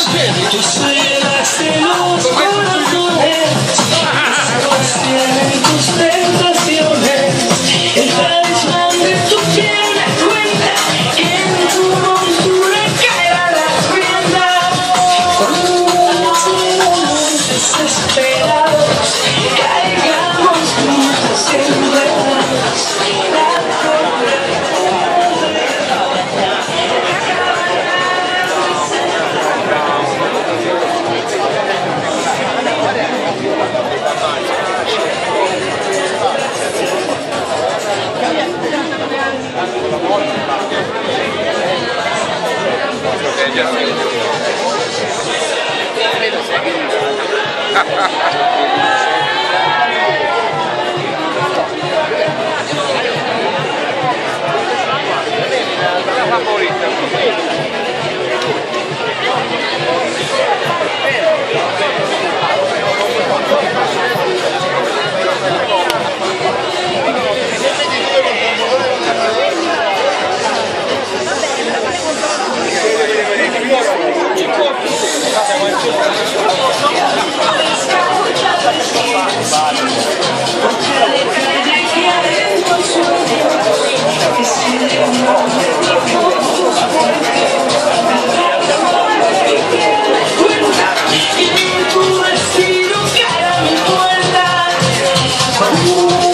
Tú celaste los corazones, sostienen tus tentaciones. El talismán de tu piel me cuenta que en tu montura caerá la rienda. Desesperados, caigamos juntos enredados. Cuenta y tu destino cae a mi puerta.